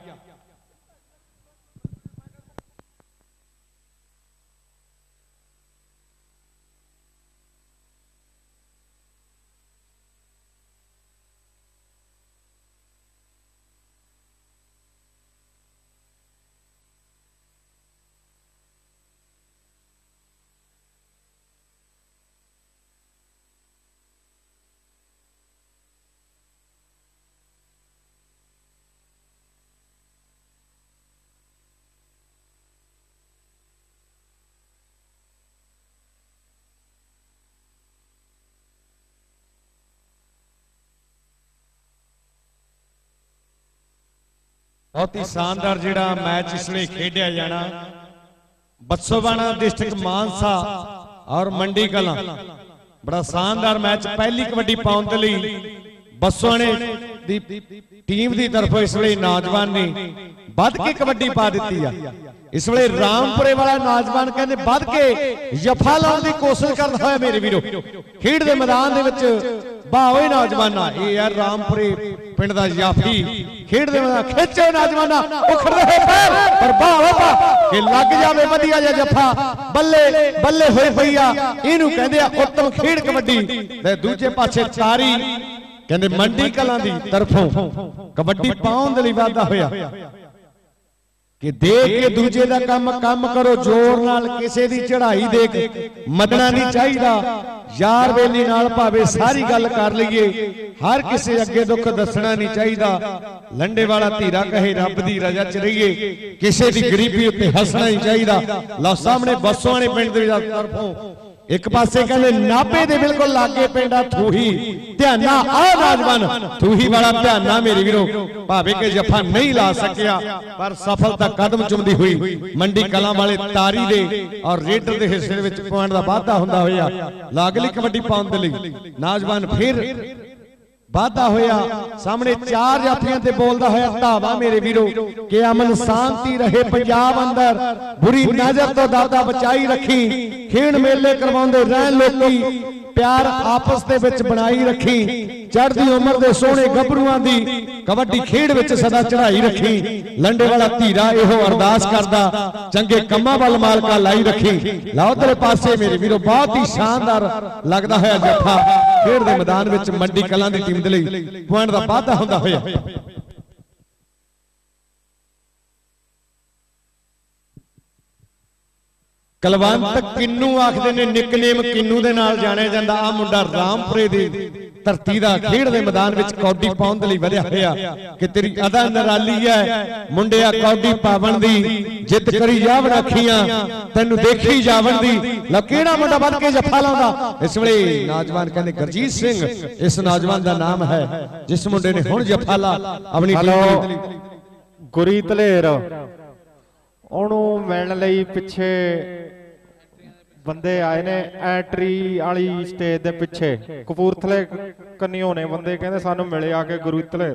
बहुत ही शानदार जिहड़ा मैच इसलिए खेडिया जाना बत्सोवाना डिस्ट्रिक्ट मानसा और मंडी कलां बड़ा शानदार मैच। पहली कबड्डी पाउण दे लई बत्सोवाने दी टीम दी तरफों इस वेले नौजवान ने ਵੱਧ के कबड्डी पा दी है। इस वेले रामपुरे वाला नौजवान कहते ਵੱਧ के जफा लाउण दी कोशिश करदा होया मेरे वीरो खेड दे मैदान दे विच बाहोए नौजवाना ये यार रामपुरे पिंड दा जाफी खेड दे मैदान खिच्चो नौजवाना उखड़दे होए पैर पर बाहो बा कि लग जावे वधिया जिहा जफा बल्ले बल्ले होई पई आ इहनू कहंदे आ उत्तम खेड कबड्डी। ते दूजे पासे तारी कहंदे मंडी कलां दी तरफों कबड्डी पाउण दे लई वादा होया कि देख के दूजे दा काम करो जोर नाल किसे दी चढ़ाई देख मदना नहीं चाहिदा यार बेली नाल भावे सारी गल कर लईए हर किसे अगे दुख दसना नहीं चाहिदा लंडे वाला धीरा कहे रब दी रजा च रहिए किसे दी गरीबी उत्ते हसना नहीं चाहिदा। लो सामने बसोआणे पिंड दे तरफों एक पासे कहते नाभे दे बिल्कुल लागे पिंडा थूही ध्याना आ नौजवान थूही वाला ध्याना मेरे वीरो भावे के जफा नहीं ला सकिया पर सफलता कदम चुमदी हुई मंडी कलां वाले तारी दे और रेडर दे हिस्से विच पॉइंट दा वाधा हुंदा होया लागली कबड्डी पाउण दे लई नौजवान फिर वाधा होया सामने चार जाफियां ते बोलदा होया धावा मेरे वीरो कि अमन शांति रहे पंजाब अंदर बुरी नजर तो दादा बचाई रखी खेड मेले करवाउंदे रहन लोकी प्यार आपस दे विच बनाई रखी चढ़दी उम्र दे सोहणे गभरूआं दी कबड्डी खेड विच सदा चढ़ाई रखी लंडे वाला धीरा इहो अरदास करदा चंगे कम्मां वल मालका लाई रखी। लाओ तेरे पासे मेरे वीरो बहुत ही शानदार लगदा होया जफा खेड दे मैदान विच मंडी कलां दी टीम दे लई पॉइंट दा वाधा हुंदा होया। कलवंत किन्नू आखदे ने निकनेम किन्नू दे नाल जाणिया जांदा आ मुंडा रामपुरे दी धरती दा खेड दे मैदान विच कौडी पाउण दे लई वधिया होया कि तेरी अदा निराली है मुंडिया कौडी पावन दी जिद करी जावण अखियां तैनू देखी जावण दी ला किहड़ा मुंडा वध के जफा लाउंदा इस वेले नौजवान कहंदे गुरजीत सिंह इस नौजवान दा नाम है जिस मुंडे ने हुण जफा ला अपनी टीम गुरी धलेर ओनू मिलण लई पिछे बंदे आए ने एंट्री वाली स्टेज दे पिछे कपूरथले कन्नियों ने बंदे कहंदे सानू मिले आके गुरु धलेर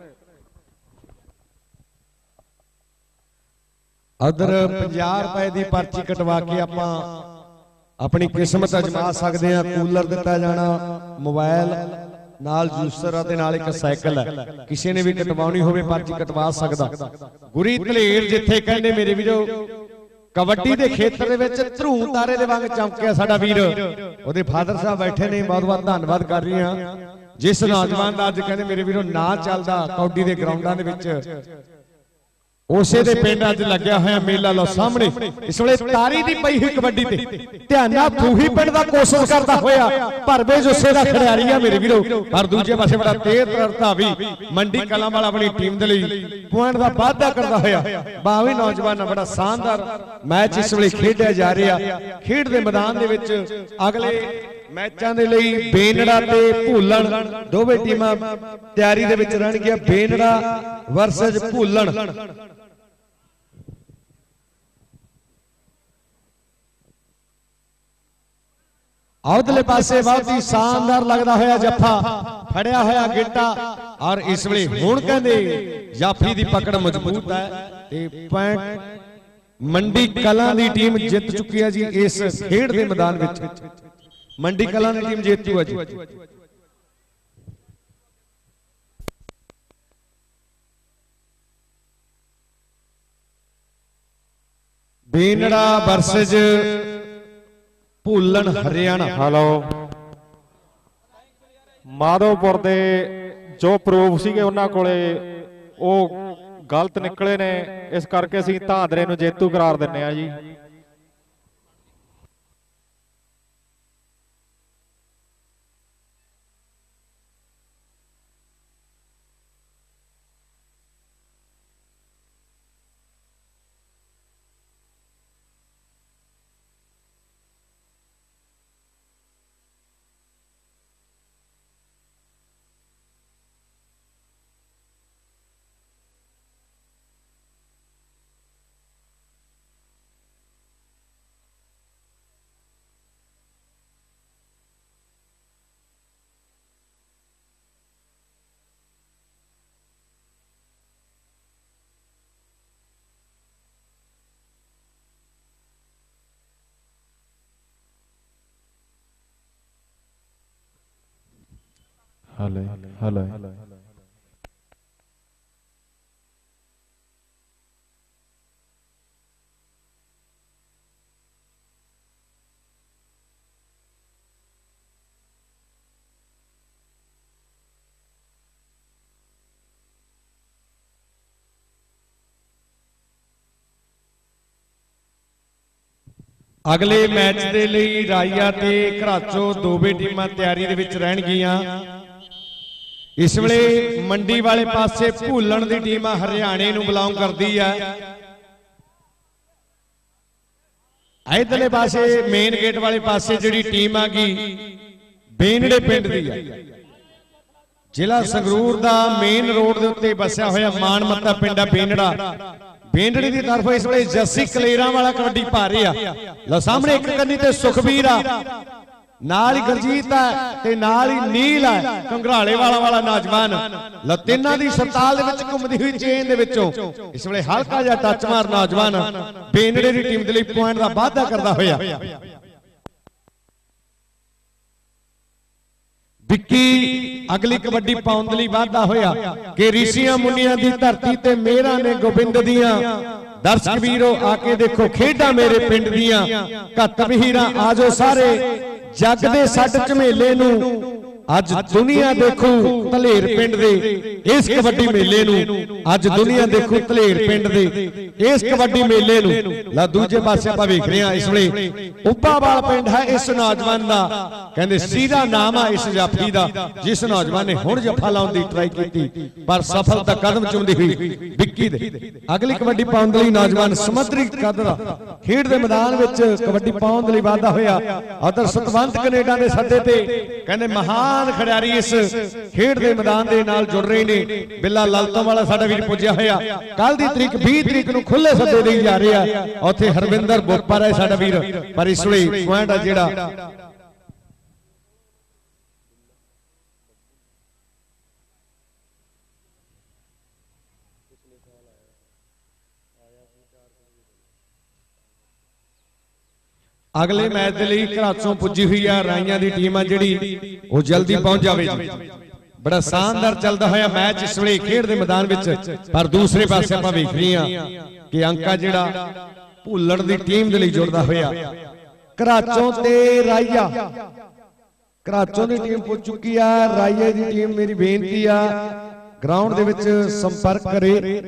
उधर 50 रुपए की पर्ची कटवा के आपां अपनी किस्मत अजमा सकते हैं। कूलर दिता जाना मोबाइल नाल जूसर ते नाल एक साइकिल है किसी ने भी कटवानी होवे पर्ची कटवा सकदा। गुरी धलेर जिथे कहंदे मेरे वीरो कबड्डी के खेत्र दे विच धरू तारे दे वांग चमकिया साडा वीर ओदे फादर साहब बैठे ने बहुत बहुत धन्नवाद कर रही हां जिस नौजवान दा अज कहंदे मेरे वीरो ना चलदा कबड्डी दे ग्राउंडां दे विच ਉਸੇ ਦੇ ਪਿੰਡ ਅੱਜ ਲੱਗਿਆ ਹੋਇਆ ਮੇਲਾ ਲੋ ਸਾਹਮਣੇ। ਇਸ ਵੇਲੇ ਤਾਰੀ ਦੀ ਪਈ ਹੋਈ ਕਬੱਡੀ ਤੇ ਧਿਆਨ ਨਾਲ ਫੂਹੀ ਪਿੰਡ ਦਾ ਕੋਸ਼ਿਸ਼ ਕਰਦਾ ਹੋਇਆ ਭਰਵੇ ਜੁੱਸੇ ਦਾ ਖਿਡਾਰੀ ਆ ਮੇਰੇ ਵੀਰੋ। ਪਰ ਦੂਜੇ ਪਾਸੇ ਬੜਾ ਤੇਜ਼ ਤਰਤਾ ਵੀ ਮੰਡੀ ਕਲਾਂ ਵਾਲਾ ਆਪਣੀ ਟੀਮ ਦੇ ਲਈ ਪੁਆਇੰਟ ਦਾ ਵਾਅਦਾ ਕਰਦਾ ਹੋਇਆ। ਬਾਵੇਂ ਨੌਜਵਾਨ ਬੜਾ ਸ਼ਾਨਦਾਰ ਮੈਚ ਇਸ ਵੇਲੇ ਖੇਡਿਆ ਜਾ ਰਿਹਾ। ਖੇਡ ਦੇ ਮੈਦਾਨ ਦੇ ਵਿੱਚ ਅਗਲੇ ਮੈਚਾਂ ਦੇ ਲਈ ਬੇਨੜਾ ਤੇ ਭੂਲਣ ਦੋਵੇਂ ਟੀਮਾਂ ਤਿਆਰੀ ਦੇ ਵਿੱਚ ਰਹਿਣਗੀਆਂ। ਬੇਨੜਾ ਵਰਸਸ ਭੂਲਣ। ਉਧਰਲੇ ਪਾਸੇ ਬਹੁਤ ਹੀ ਸ਼ਾਨਦਾਰ ਲੱਗਦਾ ਹੋਇਆ ਜੱਫਾ ਫੜਿਆ ਹੋਇਆ ਗਿੱਟਾ। ਔਰ ਇਸ ਵੇਲੇ ਹੁਣ ਕਹਿੰਦੇ ਜਾਫੀ ਦੀ ਪਕੜ ਮਜ਼ਬੂਤ ਹੈ ਤੇ ਪੁਆਇੰਟ ਮੰਡੀ ਕਲਾਂ ਦੀ ਟੀਮ ਜਿੱਤ ਚੁੱਕੀ ਹੈ ਜੀ। ਇਸ ਖੇਡ ਦੇ ਮੈਦਾਨ ਵਿੱਚ ਮੰਡੀ ਕਲਾਂ ਦੀ ਟੀਮ ਜੇਤੂ ਹੈ ਜੀ। ਬੇਨੜਾ ਵਰਸਸ ਭੂਲਣ ਹਰਿਆਣਾ। ਹੈਲੋ, ਮਾਧੋਪੁਰ ਦੇ ਜੋ ਪ੍ਰੂਫ ਸੀਗੇ ਉਹਨਾਂ ਕੋਲੇ ਉਹ ਗਲਤ ਨਿਕਲੇ ਨੇ, ਇਸ ਕਰਕੇ ਅਸੀਂ ਧਾਂਦਰੇ ਨੂੰ ਜੇਤੂ ਕਰਾਰ ਦਿੰਨੇ ਆ ਜੀ। ਹਲੇ ਅਗਲੇ ਮੈਚ ਦੇ ਲਈ ਰਾਈਆ ਤੇ ਘਰਾਚੋ ਦੋਵੇਂ ਟੀਮਾਂ ਤਿਆਰੀ ਦੇ ਵਿੱਚ ਰਹਿਣਗੀਆਂ। ਇਸ ਵੇਲੇ ਮੰਡੀ ਵਾਲੇ ਪਾਸੇ ਭੂਲਣ ਦੀ ਟੀਮ ਹਰਿਆਣੇ ਨੂੰ ਬਿਲੋਂਗ ਕਰਦੀ ਹੈ। ਇਧਰਲੇ ਪਾਸੇ ਮੇਨ ਗੇਟ ਵਾਲੇ ਪਾਸੇ ਜਿਹੜੀ ਟੀਮ ਆ ਗਈ ਬੇਨੜੇ ਪਿੰਡ ਦੀ ਹੈ। ਜ਼ਿਲ੍ਹਾ ਸੰਗਰੂਰ ਦਾ ਮੇਨ ਰੋਡ ਦੇ ਉੱਤੇ ਵਸਿਆ ਹੋਇਆ ਮਾਨਮੱਤਾ ਪਿੰਡ ਆ ਬੇਨੜਾ। ਬੇਨੜੇ ਦੀ ਤਰਫੋਂ ਇਸ ਵੇਲੇ ਜੱਸੀ ਕਲੇਰਾਂ ਵਾਲਾ ਕਬੱਡੀ ਪਾ ਰਿਹਾ। ਲਓ ਸਾਹਮਣੇ ਇੱਕ ਕੰਨੀ ਤੇ ਸੁਖਬੀਰ ਆ, ਨਾਲ ਹੀ ਗੁਰਜੀਤ ਹੈ ਤੇ ਨਾਲ ਹੀ ਨੀਲ ਹੈ ਕੰਗਰਾਲੇ ਵਾਲਾ ਨੌਜਵਾਨ। ਤਿੰਨਾਂ ਦੀ ਸਰਤਾਲ ਦੇ ਵਿੱਚ ਘੁੰਮਦੀ ਹੋਈ ਚੇਨ ਦੇ ਵਿੱਚੋਂ ਇਸ ਵੇਲੇ ਹਲਕਾ ਜਿਹਾ ਟੱਚ ਮਾਰ ਨੌਜਵਾਨ ਬੇਨੜੇ ਦੀ ਟੀਮ ਦੇ ਲਈ ਪੁਆਇੰਟ ਦਾ ਵਾਅਦਾ ਕਰਦਾ ਹੋਇਆ। ਵਿੱਕੀ ਅਗਲੀ ਕਬੱਡੀ ਪਾਉਣ ਦੇ ਲਈ ਵਾਅਦਾ ਹੋਇਆ ਕਿ ਰਿਸ਼ੀਆਂ ਮੁੰਨੀਆਂ ਦੀ ਧਰਤੀ ਤੇ ਮੇਰਾ ਨੇ ਗੋਬਿੰਦ ਦੀਆਂ। ਦਰਸ਼ਕ ਵੀਰੋ ਆ ਕੇ ਦੇਖੋ ਖੇਡਾਂ ਮੇਰੇ ਪਿੰਡ ਦੀਆਂ। ਘੱਟ ਵੀਰਾਂ ਆਜੋ ਸਾਰੇ ਜੱਗ ਦੇ ਛੱਡ ਝਮੇਲੇ ਨੂੰ। ਅੱਜ ਦੁਨੀਆ ਦੇਖੂ ਧਲੇਰ ਪਿੰਡ ਦੇ ਇਸ ਕਬੱਡੀ ਮੇਲੇ ਨੂੰ। ਅੱਜ ਦੁਨੀਆ ਦੇਖੂ ਧਲੇਰ ਪਿੰਡ ਦੇ ਇਸ ਕਬੱਡੀ ਮੇਲੇ ਨੂੰ। ਲਾ ਦੂਜੇ ਪਾਸੇ ਆਪਾਂ ਵੇਖ ਰਹੇ ਹਾਂ ਇਸ ਵੇਲੇ ਉੱਪਾਵਾਲ ਪਿੰਡ ਹੈ ਇਸ ਨੌਜਵਾਨ ਦਾ। ਕਹਿੰਦੇ ਸੀਧਾ ਨਾਮ ਆ ਇਸ ਜਾਫੀ ਦਾ, ਜਿਸ ਨੌਜਵਾਨ ਨੇ ਹੁਣ ਜੱਫਾ ਲਾਉਣ ਦੀ ਟਰਾਈ ਕੀਤੀ ਪਰ ਸਫਲਤਾ ਕਦਮ ਚੁੰਮਦੀ ਹੋਈ ਵਿੱਕੀ ਦੇ। ਅਗਲੀ ਕਬੱਡੀ ਪਾਉਣ ਦੇ ਲਈ ਨੌਜਵਾਨ ਸਮੁੰਦਰੀ ਕਦਰਾ ਖੇਡ ਦੇ ਮੈਦਾਨ ਵਿੱਚ ਕਬੱਡੀ ਪਾਉਣ ਦੇ ਲਈ ਵਾਅਦਾ ਹੋਇਆ। ਉਧਰ ਸਤਵੰਤ ਕੈਨੇਡਾ ਦੇ ਸੱਦੇ ਤੇ ਕਹਿੰਦੇ ਮਹਾਨ ਖਿਡਾਰੀ ਇਸ ਖੇਡ ਦੇ ਮੈਦਾਨ ਦੇ ਨਾਲ ਜੁੜ ਰਹੇ ਨੇ। ਬਿੱਲਾ ਲਲਤੋਂ ਵਾਲਾ ਸਾਡਾ ਵੀਰ ਪੁੱਜਿਆ ਹੋਇਆ। ਕੱਲ ਦੀ ਤਰੀਕ 20 ਤਰੀਕ ਨੂੰ ਖੁੱਲੇ ਸੱਦੇ ਦੇਈ ਜਾ ਰਿਹਾ। ਉੱਥੇ ਹਰਵਿੰਦਰ ਬੋਪਾ ਹੈ ਸਾਡਾ ਵੀਰ। ਪਰ ਇਸ ਵੇਲੇ ਪੁਆਇੰਟ ਆ ਜਿਹੜਾ ਅਗਲੇ ਮੈਚ ਦੇ ਲਈ ਘਰਾਚੋਂ ਪੁੱਜੀ ਹੋਈ ਆ ਰਾਈਆਂ ਦੀ ਟੀਮ ਆ ਜਿਹੜੀ ਉਹ ਜਲਦੀ ਪਹੁੰਚ ਜਾਵੇ ਜੀ। ਬੜਾ ਸ਼ਾਨਦਾਰ ਚੱਲਦਾ ਹੋਇਆ ਮੈਚ ਇਸ ਵੇਲੇ ਖੇਡ ਦੇ ਮੈਦਾਨ ਵਿੱਚ। ਪਰ ਦੂਸਰੇ ਪਾਸੇ ਆਪਾਂ ਵੇਖ ਰਹੇ ਹਾਂ ਕਿ ਅੰਕਾ ਜਿਹੜਾ ਭੁੱਲਣ ਦੀ ਟੀਮ ਦੇ ਲਈ ਜੁੜਦਾ ਹੋਇਆ। ਘਰਾਚੋਂ ਤੇ ਰਾਈਆ, ਘਰਾਚੋਂ ਦੀ ਟੀਮ ਪੁੱਜ ਚੁੱਕੀ ਆ। ਰਾਈਆ ਦੀ ਟੀਮ ਮੇਰੀ ਬੇਨਤੀ ਆ ਗਰਾਊਂਡ ਦੇ ਵਿੱਚ ਸੰਪਰਕ ਕਰੇ।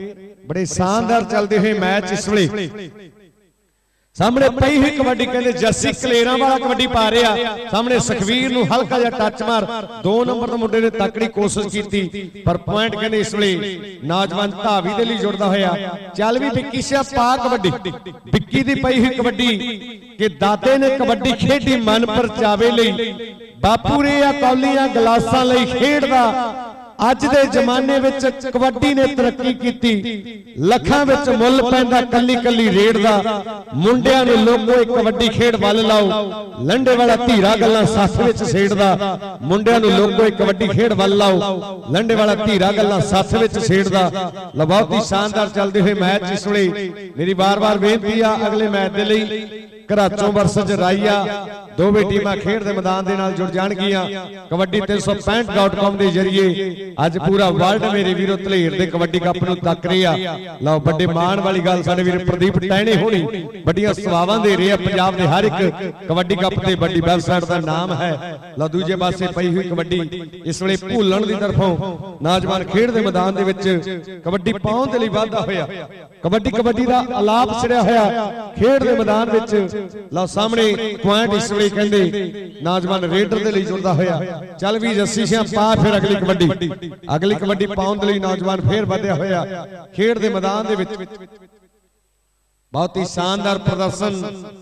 बड़े शानदार चलते हुए मैच इस वेले सामने पई हुई कबड्डी कहते जस्सी कलेरा वाला कबड्डी पा रहा सामने सुखवीर नूं हल्का जिहा टच मार 2 नंबर दे मुंडे ने तकड़ी कोशिश की पर पॉइंट कहते इस वेले नौजवान धावी दे लई जुड़दा होया चल भी विक्की सिया पा कबड्डी विक्की दी पई हुई कबड्डी कि दादे ने कबड्डी खेडी मन परचावे लई बापू रे आ कौलियां गलासां लई खेडदा अज दे जमाने विच कबड्डी ने तरक्की कीती लखां विच मुੱਲ पैंदा कल्ली कल्ली रेड दा मुंडियां नूं लोगो एक कबड्डी खेड वल लाओ लंडे वाला धीरा गल्लां सੱਸ विच छेड़दा मुंडियां नूं लोगो एक कबड्डी खेड वल लाओ लंडे वाला धीरा गल्लां सੱਸ विच छेड़दा बहुत ही शानदार चलदे हुए मैच इस वेले मेरी बार-बार बेनती आ अगले मैच दे लई घराचों वर्सेस राईया दोवें टीमां खेड दे मैदान दे नाल जुड़ जाणगियां कबड्डी 365.com दे जरिए अज पूरा वर्ल्ड मेरे वीरो धलेर दे कबड्डी कप नूं तक रिहा लो बड़े माण वाली गल साडे वीर प्रदीप टैणे होणी बड़ियां सवावां दे रहे पंजाब दे हर एक कबड्डी कप ते बड़ी वेबसाइट दा नाम है लो दूजे पासे पई हुई कबड्डी इस वेले भूलन दी तरफों नौजवान खेड दे मैदान दे विच कबड्डी पाउण दे लई वाधा होया कबड्डी दा आलाप छड़िया होया खेड दे मैदान विच लो सामने पॉइंट इस वेले कहंदे नौजवान रेडर दे लई जुड़दा होया चल भी जस्सी सिया पा फिर अगली कबड्डी पाउण दे लई नौजवान फिर ਵਧਿਆ होया खेड दे मैदान दे विच बहुत ही शानदार प्रदर्शन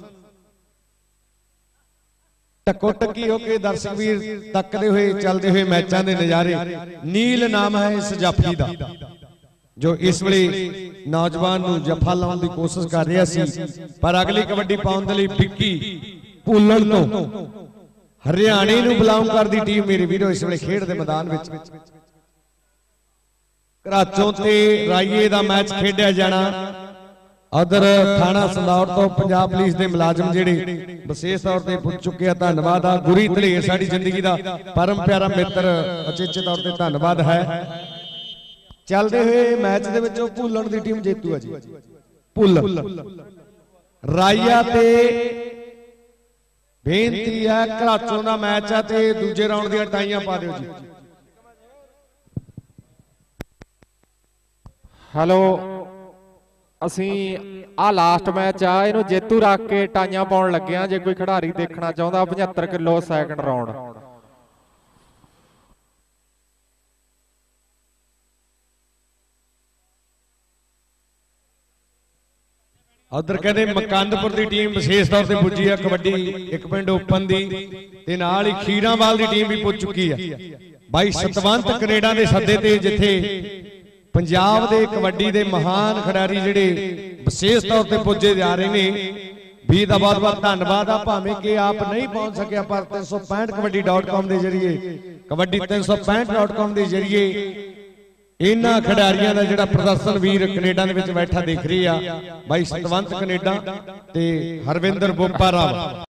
टक्को टक्की होके दर्शक वीर तकदे हुए चलते हुए मैचां दे नज़ारे नील नाम है इस जाफी दा जो इस वेले नौजवान नूं जफा लाउण दी कोशिश कर रहा सी पर अगली कबड्डी पाउण दे लई विक्की भूलन तो हरियाणे नूं बिलोंग करदी टीम मेरे वीरो इस वेले खेड दे मैदान विच घराचों ते राईए दा मैच खेडिया जाना उधर थाना संदौड़ तो पंजाब पुलिस दे मुलाजम जिहड़े विशेष तौर ते पुज चुके हैं धन्नवाद आ गुरी धलेर साडी जिंदगी दा परम प्यारा मित्र अचेचे तौर ते धन्नवाद है चलते हुए मैच दे विच भूलन दी टीम जेतू है जी भूलन राईया ते बेनती है घराचों दा मैच है ते दूजे राउंड दी टाइयां पा दिओ जी हेलो ਅਸੀਂ ਆ ਲਾਸਟ ਮੈਚ ਆ ਇਹਨੂੰ ਜੇਤੂ ਰੱਖ ਕੇ ਟਾਈਆਂ ਪਾਉਣ ਲੱਗੇ ਆ ਜੇ ਕੋਈ ਖਿਡਾਰੀ ਦੇਖਣਾ ਚਾਹੁੰਦਾ 75 ਕਿਲੋ ਸੈਕਿੰਡ ਰਾਉਂਡ उधर कहते मकंदपुर की टीम विशेष तौर पर पुजी है कबड्डी एक पिंड ओपन की नाल ही खीरावाल की टीम भी पुज चुकी है भाई सतवंत कनेडा के सदे ते जिथे पंजाब दे कबड्डी दे महान खिडारी जिहड़े विशेष तौर पर पुजे जा रहे हैं भी दा बहुत बहुत धन्नवाद आ भावें कि आप नहीं पहुंच सके पर 365kabaddi.com के जरिए कबड्डी 365.com के जरिए इन्हां खिडारियां दा जिहड़ा प्रदर्शन वीर कनेडा दे विच बैठा दिख रही आ भाई सतवंत कनेडा ते हरविंदर बोपा राव